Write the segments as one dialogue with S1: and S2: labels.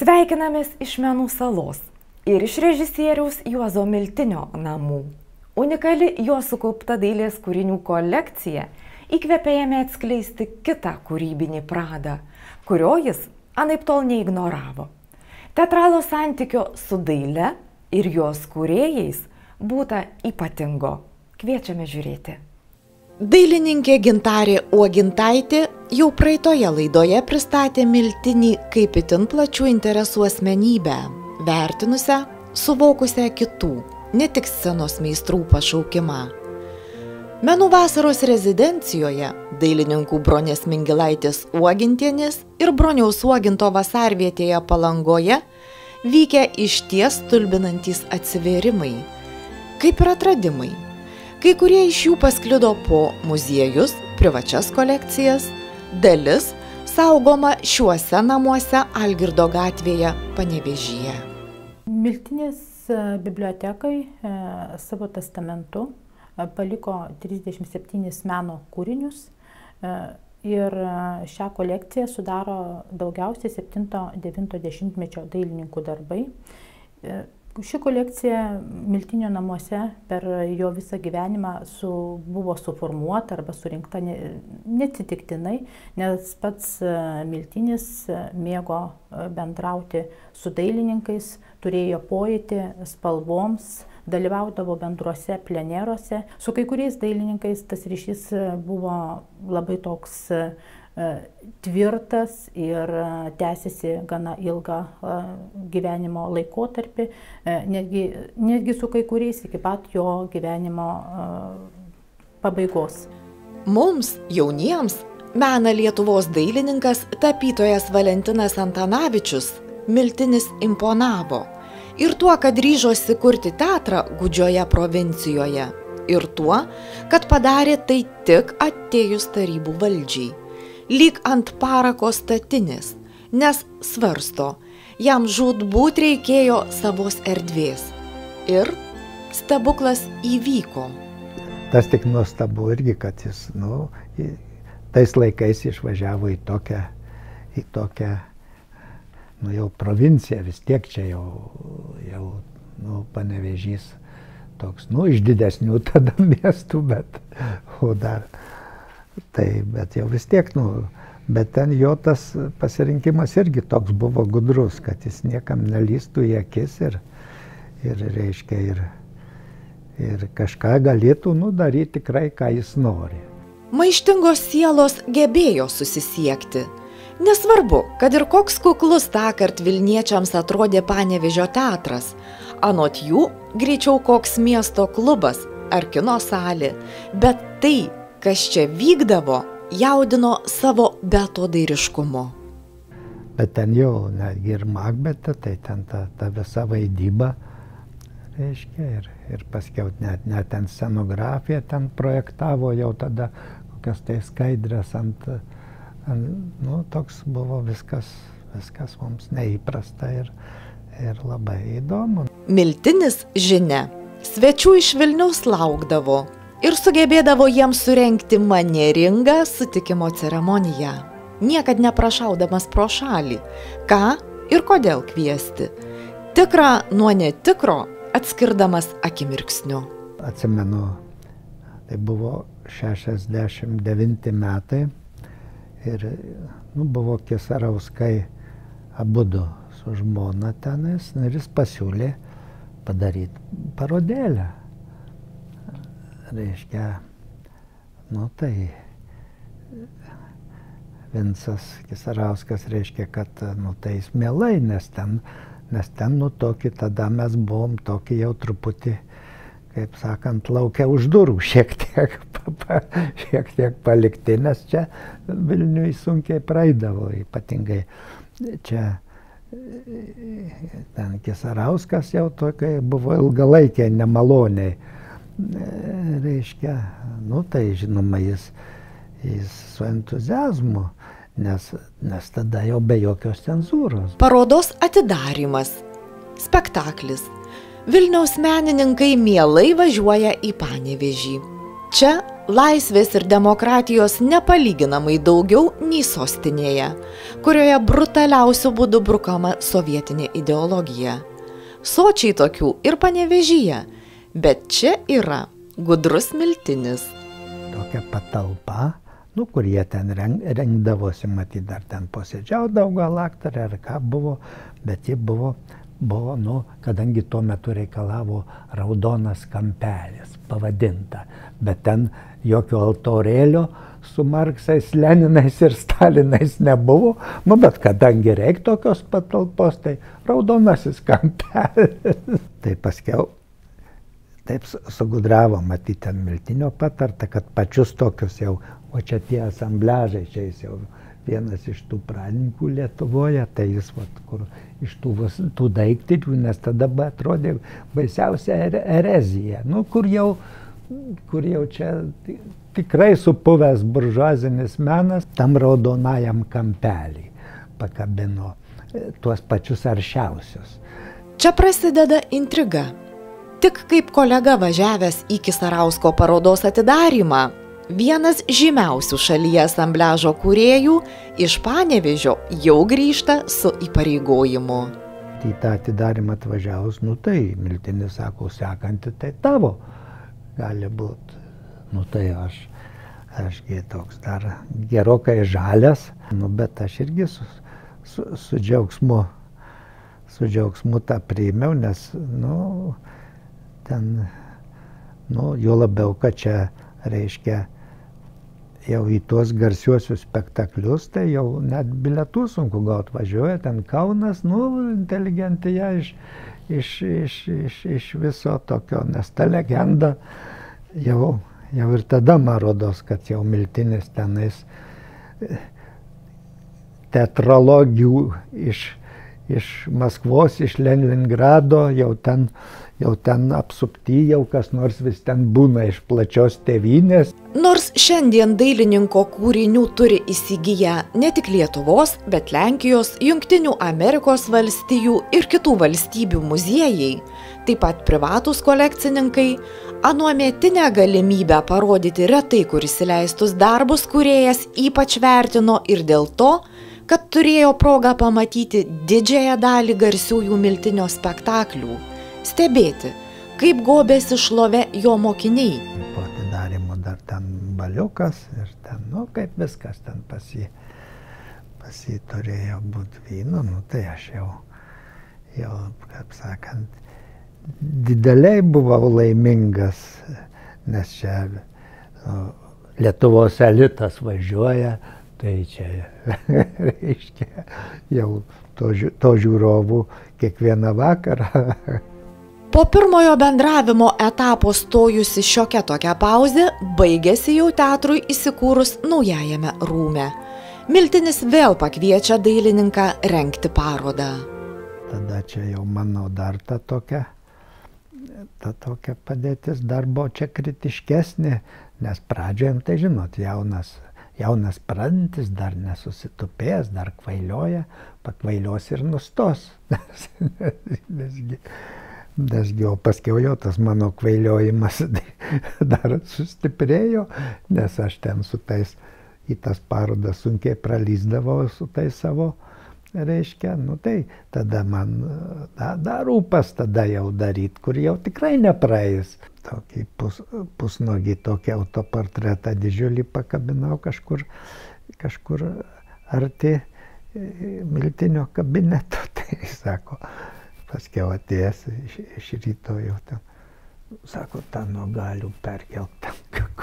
S1: Sveikinamės iš Menų salos ir iš režisieriaus Juozo Miltinio namų. Unikali jo sukaupta dailės kūrinių kolekcija įkvėpė jame atskleisti kitą kūrybinį pradą, kurio jis anaiptol neignoravo. Teatralo santykio su daile ir jos kūrėjais būta ypatingo. Kviečiame žiūrėti.
S2: Dailininkė Gintarė Uogintaitė jau praeitoje laidoje pristatė Miltinį kaip itin plačių interesų asmenybę, vertinusią, suvokusią kitų, ne tik scenos meistrų pašaukimą. Menų vasaros rezidencijoje dailininkų Bronės Mingilaitės Uogintienės ir Broniaus Uoginto vasarvietėje Palangoje vykę išties stulbinantys atsivėrimai, kaip ir atradimai. Kai kurie iš jų pasklido po muziejus, privačias kolekcijas, dalis saugoma šiuose namuose Algirdo gatvėje Panevėžyje.
S3: Miltinės bibliotekai savo testamentu paliko 37 meno kūrinius ir šią kolekciją sudaro daugiausiai 7–9 dailininkų darbai. Ši kolekcija Miltinio namuose per jo visą gyvenimą buvo suformuota arba surinkta neatsitiktinai, nes pats Miltinis mėgo bendrauti su dailininkais, turėjo pojūtį spalvoms, dalyvaudavo bendruose pleneruose. Su kai kuriais dailininkais tas ryšys buvo labai toks tvirtas ir tęsiasi gana ilgą gyvenimo laikotarpį, netgi su kai kuriais iki pat jo gyvenimo pabaigos.
S2: Mums, jauniems, mena Lietuvos dailininkas tapytojas Valentinas Antanavičius Miltinis imponavo. Ir tuo, kad ryžosi kurti teatrą gūdžioje provincijoje. Ir tuo, kad padarė tai tik atėjus tarybų valdžiai. Lyg ant parako statinės, nes svarsto, jam žūtbūt reikėjo savos erdvės. Ir stebuklas įvyko.
S4: Tas tik nuostabu irgi, kad jis, tais laikais išvažiavo į tokią, jau provinciją, vis tiek čia jau Panevėžys toks, iš didesnių tada miestų, bet jau vis tiek, bet ten jo tas pasirinkimas irgi toks buvo gudrus, kad jis niekam nelystų į akis ir kažką galėtų daryti tikrai, ką jis nori.
S2: Maištingos sielos gebėjo susisiekti. Nesvarbu, kad ir koks kuklus tąkart Vilniečiams atrodė Panevėžio teatras, anot jų greičiau koks miesto klubas ar kino salė, bet tai, kas čia vykdavo, jaudino savo beatodairiškumu.
S4: Bet ten jau, netgi ir Makbete, tai ten ta visa vaidyba, reiškia, ir paskiau net ten scenografiją ten projektavo jau tada kokias tai skaidrės toks buvo viskas mums neįprasta ir labai įdomu.
S2: Miltinis, žinia, svečių iš Vilniaus laukdavo ir sugebėdavo jiems surengti manieringą sutikimo ceremoniją, niekad neprašaudamas pro šalį, ką ir kodėl kviesti, tikrą nuo netikro atskirdamas akimirksniu.
S4: Atsimenu, tai buvo 69 metai ir buvo Kisarauskai abudu su žmona tenais ir jis pasiūlė padaryti parodėlę. Reiškia, tai Vincas Kisarauskas reiškia, kad tai jis mielai, nes ten tokį, tada mes buvom tokį jau truputį, kaip sakant, laukia už durų šiek tiek palikti, nes čia Vilniui sunkiai praeidavo, ypatingai čia ten Kisarauskas jau tokia buvo ilgalaikiai nemaloniai. Reiškia, tai žinoma, jis su entuziazmu, nes tada jau be jokios cenzūros.
S2: Parodos atidarymas, spektaklis. Vilniaus menininkai mielai važiuoja į Panevėžį. Čia laisvės ir demokratijos nepalyginamai daugiau nei sostinėje, kurioje brutaliausiu būdu brukama sovietinė ideologija. Sočiai tokių ir Panevėžyje, bet čia yra gudrus Miltinis.
S4: Tokia patalpa, kur jie ten rengdavosi, matyt, dar ten posėdžiaudavo gal aktorė ar ką buvo, bet ji buvo, kadangi tuo metu reikalavo raudonas kampelis, pavadinta, bet ten jokio altorėlio su Marksais, Leninais ir Stalinais nebuvo, bet kadangi reikia tokios patalpos, tai raudonasis kampelis. Tai paskiau taip sugudravo, matyti ten Miltinio patarta, kad pačius tokius jau, o čia tie asambliažai, čia jis jau vienas iš tų pradininkų Lietuvoje, tai jis kur iš tų daiktinių, nes tada atrodė baisiausia erezija, kur jau čia tikrai supuvęs buržuazinis menas, tam raudonajam kampelį pakabino tuos pačius aršiausius.
S2: Čia prasideda intriga. Tik kaip kolega važiavęs į Kisarausko parodos atidarymą, vienas žymiausių šalyje asambliažo kūrėjų iš Panevėžio jau grįžta su įpareigojimu.
S4: Į tą atidarymą atvažiavus, tai Miltinis sako, sekanti tai tavo gali būti. Tai ašgi toks dar gerokai žalias, bet aš irgi su džiaugsmu tą priėmiau, nes, ten, jo labiau, kad čia, reiškia, jau į tuos garsiuosius spektaklius, tai jau net bilietų sunku gauti, važiuoja ten Kaunas, inteligentija iš viso tokio, nes ta legenda jau ir tada man rodos, kad jau Miltinis tenais teatrologių iš Maskvos, iš Leningrado, jau ten apsupty, jau kas nors vis ten būna iš plačios tėvynės.
S2: Nors šiandien dailininko kūrinių turi įsigiję ne tik Lietuvos, bet Lenkijos, Jungtinių Amerikos valstijų ir kitų valstybių muziejai, taip pat privatūs kolekcininkai, anuometinę galimybę parodyti retai kur įsileistus darbus kūrėjas ypač vertino ir dėl to, kad turėjo progą pamatyti didžiąją dalį garsiųjų Miltinio spektaklių, stebėti, kaip gobėsi šlove jo mokiniai.
S4: Po atidarymo dar ten baliukas ir ten, kaip viskas ten pas jį turėjo būti vyno, tai aš jau, kaip sakant, dideliai buvau laimingas, nes čia Lietuvos elitas važiuoja, tai čia reiškia jau to žiūrovų kiekvieną vakarą.
S2: Po pirmojo bendravimo etapo stojusi šiokia tokia pauzė, baigėsi jau teatrui įsikūrus naujajame rūme. Miltinis vėl pakviečia dailininką rengti parodą.
S4: Tada čia jau manau dar ta tokia padėtis dar buvo čia kritiškesnė, nes pradžioje, tai žinot, jaunas pradedantis, dar nesusitupėjęs, dar kvailioja, pakvailios ir nustos. Nesgi, o paskiau jau tas mano kvailiojimas dar sustiprėjo, nes aš ten su tais į tas parodas sunkiai pralysdavau su tais savo, reiškia, tai tada man dar rūpas tada jau daryti, kur jau tikrai nepraeis. Tokį pusnogį, tokį autoportretą didžiulį pakabinau kažkur arti Miltinio kabineto, tai sako, paskiau atėjęs iš ryto jau ten, sako, tą nuo galių perkelti,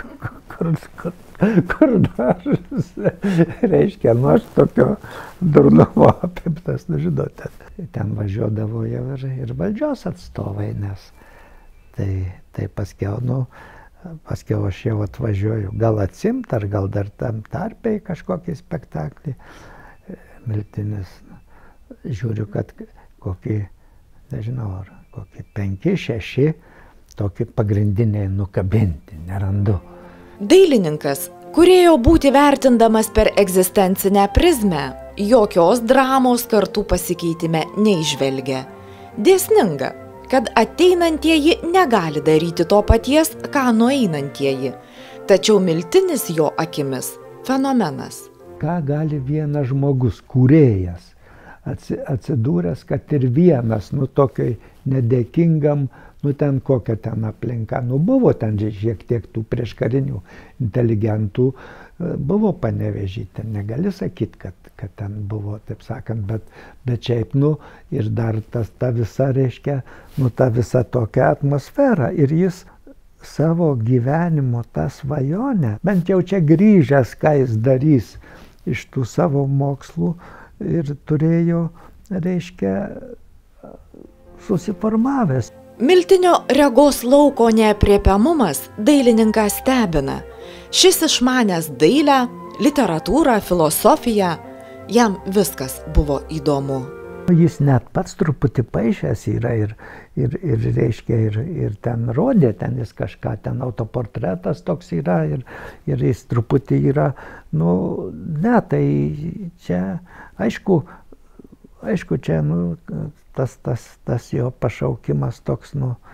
S4: kur dar, reiškia, aš tokio durnumo apimtas, žinote, ten važiuodavo jau ir valdžios atstovai, nes tai paskiau aš jau atvažiuoju, gal atsimt, ar gal dar tam tarpiai kažkokį spektaklį. Miltinis, žiūriu, kad kokį, nežinau, ar kokį 5-6 tokį pagrindiniai nukabinti, nerandu.
S2: Dailininkas kurėjo būti vertindamas per egzistencinę prizmę, jokios dramos kartų pasikeitime neižvelgia. Dėsninga, kad ateinantieji negali daryti to paties, ką nueinantieji, Tačiau Miltinis jo akimis fenomenas.
S4: Ką gali vienas žmogus, kūrėjas, atsidūręs, kad ir vienas, tokiai nedėkingam, ten kokia ten aplinka, buvo ten šiek tiek tų prieškarinių inteligentų, buvo Panevėžy, ten negali sakyti, kad ten buvo, taip sakant, bet šiaip, ir dar ta visa, reiškia, ta visa tokia atmosfera, ir jis savo gyvenimo tą svajonę, bent jau čia grįžęs, ką jis darys iš tų savo mokslų, ir turėjo, reiškia, susiformavęs.
S2: Miltinio regos lauko neaprėpiamumas dailininką stebina. Šis išmanęs dailę, literatūrą, filosofiją, jam viskas buvo įdomu.
S4: Jis net pats truputį paišęs yra ir reiškia, ir ten rodė, ten jis kažką, ten autoportretas toks yra, ir jis truputį yra, tai čia, aišku, čia, tas jo pašaukimas toks,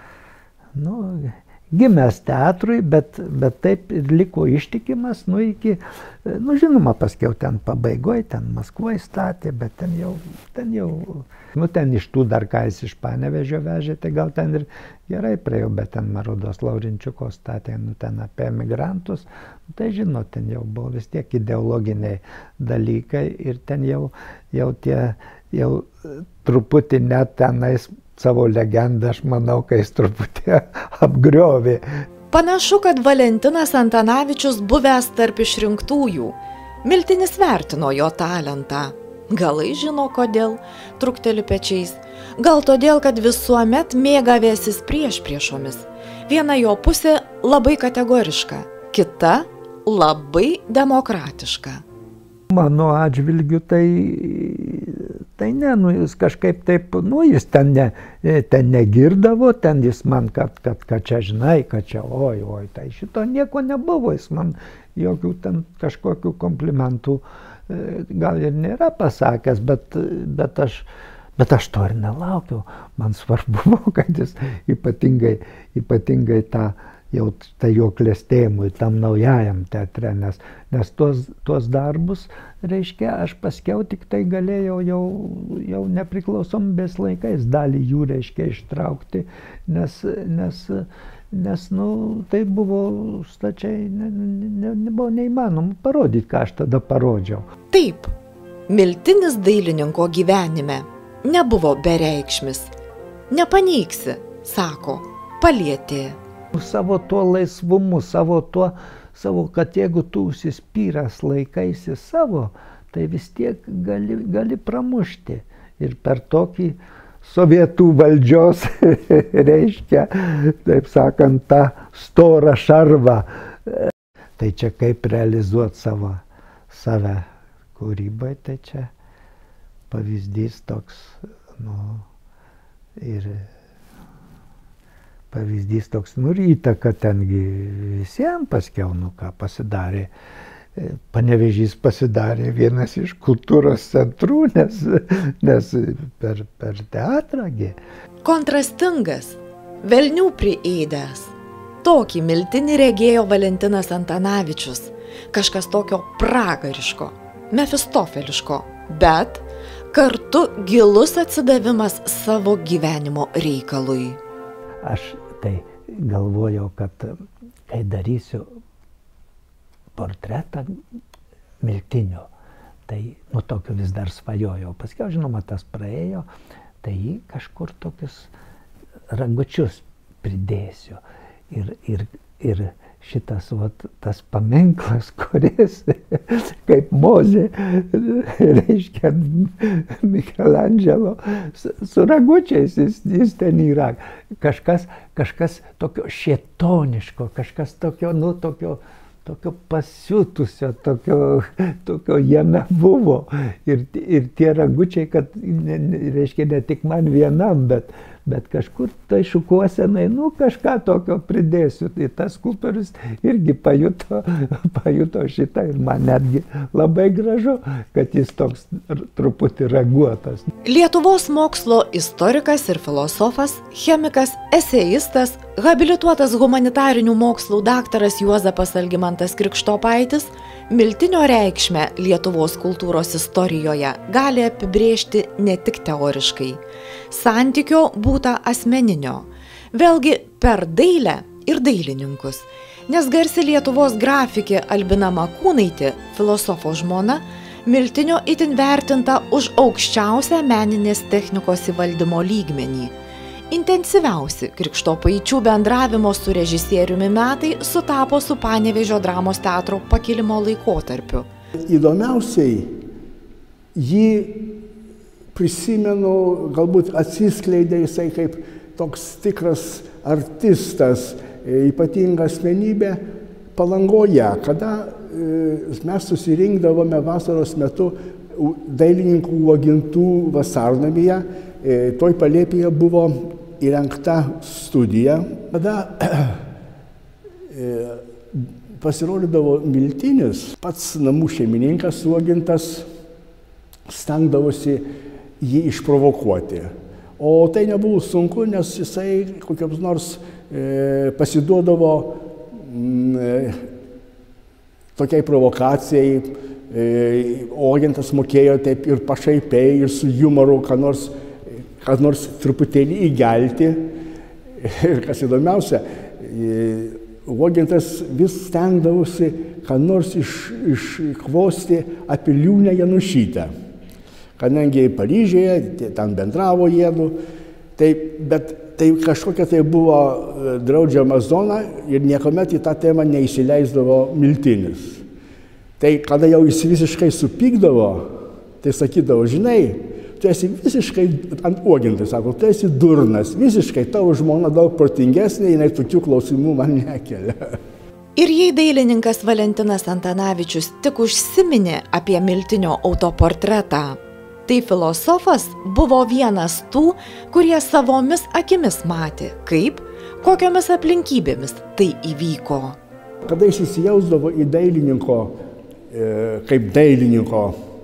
S4: gimęs teatrui, bet taip ir liko ištikimas, iki, žinoma, paskiau ten pabaigoje, ten Maskvoje statė, bet ten jau, ten iš tų dar ką jis iš Panevėžio vežė, tai gal ten ir gerai praėjo, bet ten Marodos Laurinčiuko statė, ten apie emigrantus, tai žinot, ten jau buvo vis tiek ideologiniai dalykai, ir ten jau truputį net tenais savo legendą, aš manau, kai jis truputį apgriovė.
S2: Panašu, kad Valentinas Antanavičius buvęs tarp išrinktųjų. Miltinis vertino jo talentą. Galai žino kodėl, trukteli pečiais. Gal todėl, kad visuomet mėgavėsis priešpriešomis. Viena jo pusė labai kategoriška, kita labai demokratiška.
S4: Mano atžvilgiu tai ne, jis kažkaip taip, jis ten negirdavo, ten jis man, kad čia žinai, kad čia, oi, tai šito nieko nebuvo, jis man jokių ten kažkokių komplimentų gal ir nėra pasakęs, bet aš to ir nelaukiau. Man svarbu buvo, kad jis ypatingai tai jo klestėjimui, tam naujajam teatre, nes tuos darbus, reiškia, aš paskiau tik tai galėjau jau nepriklausomybės laikais dalį jų, reiškia, ištraukti, nes tai buvo stačiai, nebuvo neįmanoma parodyti, ką aš tada parodžiau.
S2: Taip, Miltinis dailininko gyvenime nebuvo bereikšmis. Nepaneigsi, sako, palietė.
S4: Savo tuo laisvumu, savo, kad jeigu tu užsispyręs laikaisi savo, tai vis tiek gali pramušti. Ir per tokį sovietų valdžios, reiškia, taip sakant, tą storą šarvą. Tai čia kaip realizuoti save kūrybai, tai čia pavyzdys toks, ir pavyzdys toks, ir įtaka tengi visiems paskiau, ką pasidarė. Panevėžys pasidarė vienas iš kultūros centrų, nes per teatrą.
S2: Kontrastingas, velnių priėdęs. Tokį Miltinį regėjo Valentinas Antanavičius. Kažkas tokio pragariško, mefistofeliško, bet kartu gilus atsidavimas savo gyvenimo reikalui.
S4: Aš tai galvojau, kad kai darysiu portretą Miltinio, tai tokiu vis dar svajojau. Paskiau, žinoma, tas praėjo, tai jį kažkur tokius ragučius pridėsiu. Ir šitas, tas paminklas, kuris kaip Mozė, reiškia, Michelangelo, su ragučiais jis ten yra. Kažkas tokio šėtoniško, kažkas tokio, tokio pasiutusio, tokio jame buvo. Ir tie ragučiai, kad, reiškia, ne tik man vienam, bet kažkur tai šukuosenai, kažką tokio pridėsiu. Tai tas skulptorius irgi pajuto šitą ir man netgi labai gražu, kad jis toks truputį raguotas.
S2: Lietuvos mokslo istorikas ir filosofas, chemikas, eseistas, habilituotas humanitarinių mokslų daktaras Juozapas Algimantas Krikštopaitis Miltinio reikšmę Lietuvos kultūros istorijoje gali apibrėžti ne tik teoriškai. Santykio būta asmeninio, vėlgi per dailę ir dailininkus, nes garsi Lietuvos grafikė Albina Makūnaitė, filosofo žmona, Miltinio itin vertinta už aukščiausią meninės technikos įvaldymo lygmenį. Intensyviausi Krikštopaičių bendravimo su režisieriumi metai sutapo su Panevėžio dramos teatro pakilimo laikotarpiu.
S5: Įdomiausiai jį prisimenu, galbūt atsiskleidė jisai kaip toks tikras artistas, ypatinga asmenybė Palangoje, kada mes susirinkdavome vasaros metu dailininkų Uogintų vasarnamyje. Toj palėpėje buvo įrengta studija, kada pasirodydavo Miltinis, pats namų šeimininkas Uogintas stengdavosi jį išprovokuoti. O tai nebuvo sunku, nes jisai kokiams nors pasiduodavo tokiai provokacijai. Uogintas mokėjo taip ir pašaipiai, ir su jumoru, kad nors truputėlį įgelti. Ir kas įdomiausia, Uogintas vis stengdavosi, kad nors iškvosti apie Liūnę Janušytę. Kadangi Paryžiuje, ten bendravo jėdu, bet tai kažkokia tai buvo draudžiama zona ir niekuomet į tą temą neįsileisdavo Miltinis. Tai kada jau jis visiškai supykdavo, tai sakydavo, žinai, tu esi visiškai ant Uogintai, sako, tu esi durnas, visiškai tavo žmona daug protingesnė, jinai tokių klausimų man nekelia.
S2: Ir jei dailininkas Valentinas Antanavičius tik užsiminė apie Miltinio autoportretą, tai filosofas buvo vienas tų, kurie savomis akimis matė, kokiomis aplinkybėmis tai įvyko.
S5: Kada jis įsijausdavo į dailininko, kaip dailininko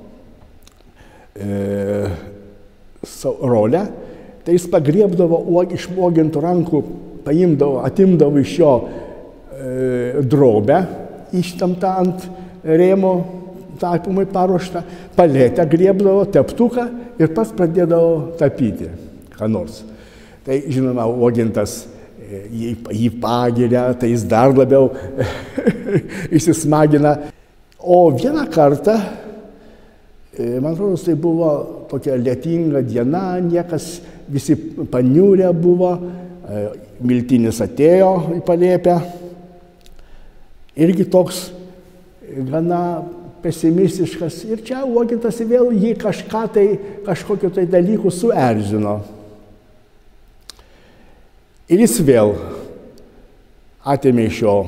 S5: rolę, tai jis pagriebdavo iš Uogintų rankų, atimdavo iš jo drobę, ištamtą ant rėmo tapymui paruoštą, paletę griebdavo, teptuką ir pats pradėdavo tapyti, ką nors. Tai, žinoma, Uogintas jį pagiria, tai jis dar labiau įsismagina. O vieną kartą, man atrodo, tai buvo tokia lietinga diena, visi paniūrę buvo, Miltinis atėjo į palėpę, irgi toks gana pesimistiškas. Ir čia Uogintas vėl jį kažkokiu tai dalyku suerzino. Ir jis vėl atėmė iš jo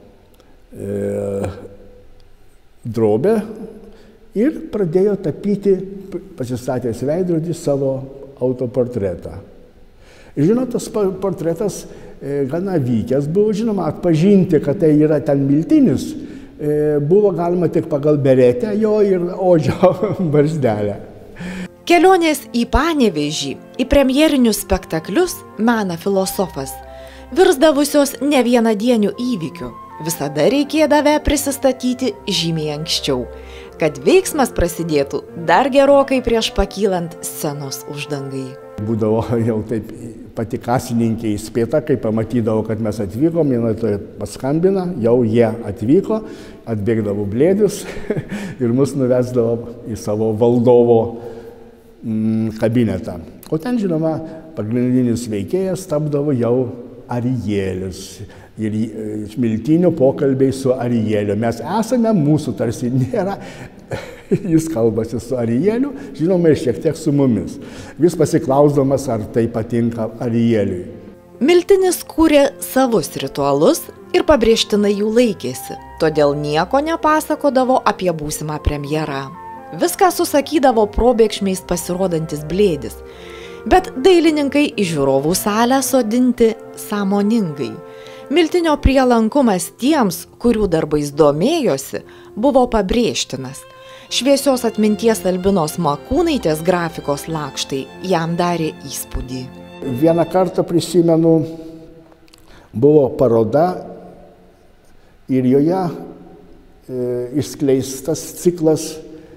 S5: drobę ir pradėjo tapyti, pasistatęs veidrodį, savo autoportretą. Žinot, tas portretas gana vykęs buvo, žinoma, atpažinti, kad tai yra ten Miltinis, buvo galima tik pagal beretę jo ir Ožio barzdelę.
S2: Kelionės į Panevėžį, į premjerinius spektaklius mena filosofas, virsdavusios ne vienadienių įvykių. Visada reikėdavo prisistatyti žymiai anksčiau, kad veiksmas prasidėtų dar gerokai prieš pakylant scenos uždangai.
S5: Būdavo jau taip pati kasininkė įspėta, kai pamatydavo, kad mes atvykom, jinai tai paskambina, jau jie atvyko, atbėgdavo blėdis ir mus nuvesdavo į savo valdovo kabinetą. O ten, žinoma, pagrindinis veikėjas tapdavo jau Arijelis. Ir Miltinio pokalbiai su Arijeliu. Mes esame, mūsų tarsi nėra, jis kalbasi su Arijeliu, žinoma, ir šiek tiek su mumis. Vis pasiklausdamas, ar tai patinka Arijeliui.
S2: Miltinis kūrė savus ritualus ir pabrėžtinai jų laikėsi, todėl nieko nepasakodavo apie būsimą premjerą. Viską susakydavo probėgšmiais pasirodantis blėdis. Bet dailininkai į žiūrovų salę sodinti sąmoningai. Miltinio prielankumas tiems, kurių darbais domėjosi, buvo pabrėžtinas. Šviesios atminties Albinos Makūnaitės grafikos lakštai jam darė įspūdį.
S5: Vieną kartą prisimenu, buvo paroda ir joje išskleistas ciklas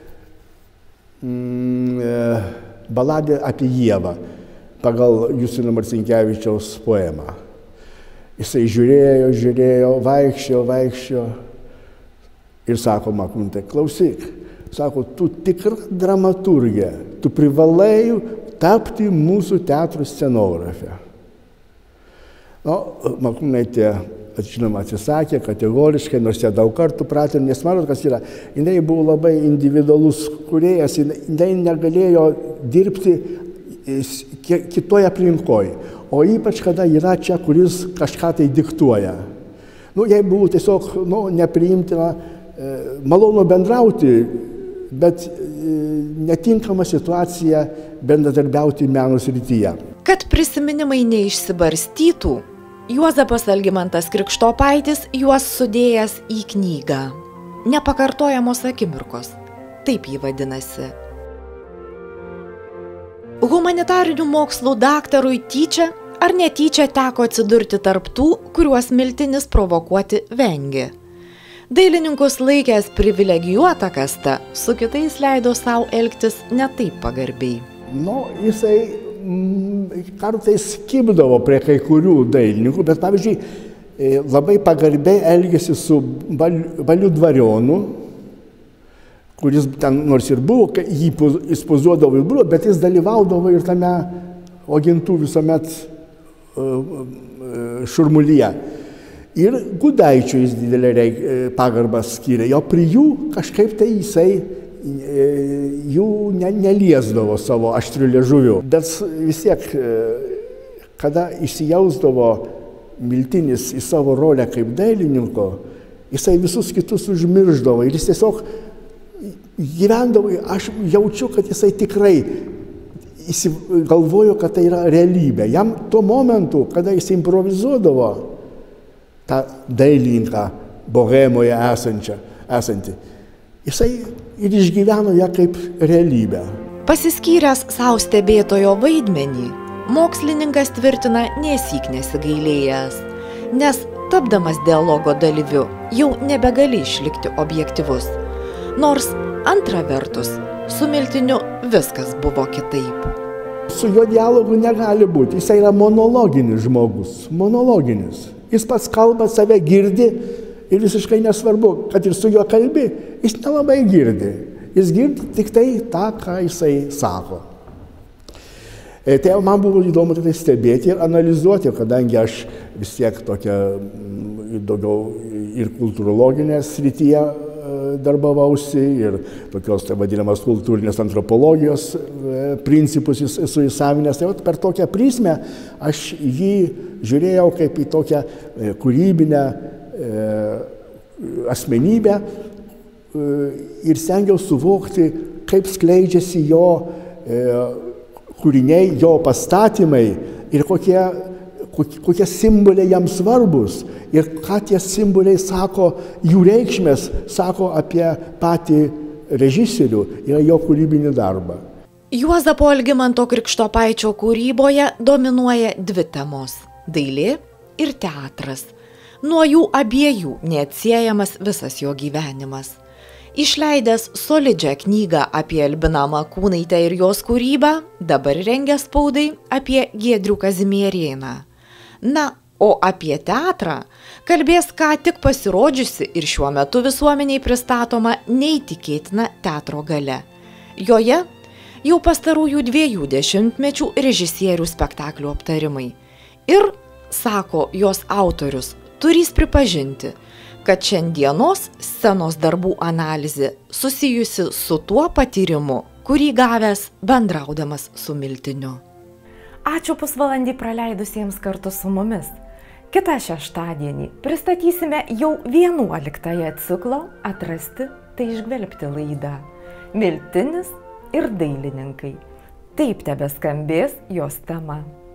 S5: baladė apie Ievą pagal Justino Marcinkevičiaus poemą. Jisai žiūrėjo, vaikščiojo ir sako Makūnaitė, klausyk, sako, tu tikra dramaturgė, tu privalai tapti mūsų teatro scenografę. Makūnaitė, žinoma, atsisakė kategoriškai, nors jie daug kartų pratė, nes manot, kas yra, jinai buvo labai individualus kūrėjas, jinai negalėjo dirbti kitoje aplinkoje, o ypač kada yra čia, kuris kažką tai diktuoja. Jai buvo tiesiog nepriimtina, malonu bendrauti, bet netinkama situacija bendradarbiauti meno srityje.
S2: Kad prisiminimai neišsibarstytų, Juozapas Algimantas Krikštopaitis juos sudėjęs į knygą. Nepakartojamos akimirkos. Taip jį vadinasi. Humanitarinių mokslų daktarui tyčia ar netyčia teko atsidurti tarp tų, kuriuos Miltinis provokuoti vengė. Dailininkus laikęs privilegijuotą kastą, su kitais leido savo elgtis ne taip pagarbiai.
S5: Jisai kartais kibdavo prie kai kurių dailininkų, bet pavyzdžiui, labai pagarbiai elgėsi su Baliu Dvarionu, kuris ten nors ir buvo, jis pozuodavo ir buvo, bet jis dalyvaudavo ir tame agentų visuomet šurmulyje. Ir Gudaičiui jis didelę pagarbą skyrė, jo prie jų kažkaip tai jisai jų neliesdavo savo aštriu liežuviu. Bet vis tiek, kada įsijausdavo Miltinis į savo rolę kaip dailininko, jisai visus kitus užmirždavo ir jis tiesiog gyvendavo, aš jaučiu, kad jisai tikrai galvojo, kad tai yra realybė. Jam tuo momentu, kada jis improvizuodavo tą dailininką bohemoje esantį, jisai ir išgyveno ją kaip realybę.
S2: Pasiskyręs savo stebėtojo vaidmenį, mokslininkas tvirtina nesyk nesigailėjęs, nes tapdamas dialogo dalyviu jau nebegali išlikti objektyvus. Nors antra vertus, su Miltiniu viskas buvo kitaip.
S5: Su juo dialogu negali būti, jis yra monologinis žmogus, monologinis. Jis pats kalba, save girdi ir visiškai nesvarbu, kad ir su juo kalbi, jis nelabai girdi. Jis girdi tik tai tą, ką jisai sako. Tai man buvo įdomu tai stebėti ir analizuoti, kadangi aš vis tiek tokia daugiau ir kultūrologinė srityje darbavausi ir tokios tai vadinamas kultūrinės antropologijos principus esu įsavinęs. Tai per tokią prizmę aš jį žiūrėjau kaip į tokią kūrybinę asmenybę ir stengiausi suvokti, kaip skleidžiasi jo kūriniai, jo pastatymai ir kokie simboliai jam svarbus ir ką tie simboliai sako, jų reikšmės sako apie patį režisierių ir jo kūrybinį darbą.
S2: Juozapo Algimanto Krikštopaičio kūryboje dominuoja dvi temos – dailė ir teatras. Nuo jų abiejų neatsiejamas visas jo gyvenimas. Išleidęs solidžią knygą apie Albiną Makūnaitę ir jos kūrybą, dabar rengia spaudai apie Giedrių Kazimierėną. Na, o apie teatrą kalbės ką tik pasirodžiusi ir šiuo metu visuomeniai pristatoma neįtikėtina teatro galia. Joje jau pastarųjų 2 dešimtmečių režisierių spektaklių aptarimai. Ir, sako jos autorius, turys pripažinti, kad šiandienos scenos darbų analizė susijusi su tuo patyrimu, kurį gavęs bendraudamas su Miltiniu.
S1: Ačiū pusvalandį praleidusiems kartu su mumis. Kitą šeštadienį pristatysime jau 11-ąją ciklo Atrasti tai išgvelbti laidą. Miltinis ir dailininkai. taip tebeskambės jos tema.